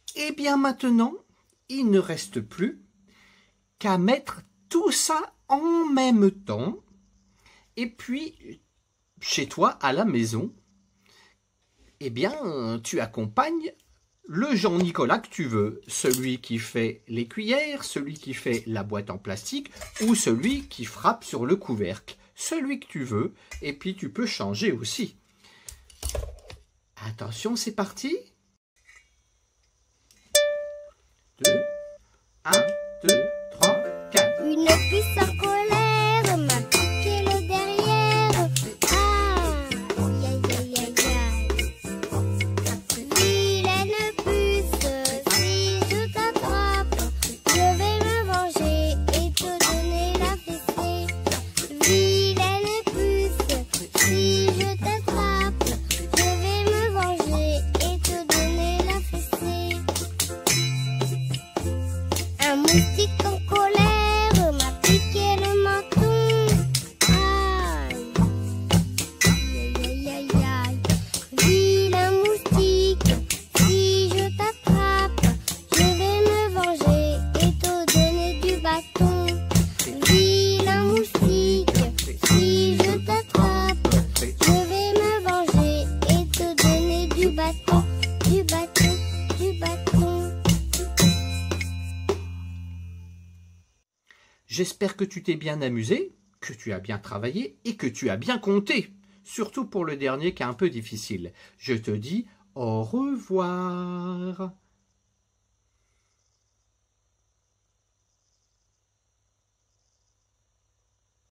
Eh bien maintenant, il ne reste plus qu'à mettre tout ça en même temps. Et puis, chez toi, à la maison, eh bien, tu accompagnes le Jean-Nicolas que tu veux. Celui qui fait les cuillères, celui qui fait la boîte en plastique ou celui qui frappe sur le couvercle. Celui que tu veux. Et puis, tu peux changer aussi. Attention, c'est parti. 2, 1, 2, 3, 4. Une puce en colère m'a piqué le derrière. Aïe, aïe, aïe, aïe, aïe. Vilaine puce, si je t'attrape, je vais me venger et te donner la fessée. Vilaine puce, si je t'attrape, je vais me venger et te donner la fessée. Un moustique en colère m'a piqué le menton. Aïe, aïe, aïe, aïe, aïe. Vilain moustique, si je t'attrape, je vais me venger et te donner du bâton. Vilain moustique, si je t'attrape, je vais me venger et te donner du bâton, du bâton, du bâton. J'espère que tu t'es bien amusé, que tu as bien travaillé et que tu as bien compté. Surtout pour le dernier qui est un peu difficile. Je te dis au revoir.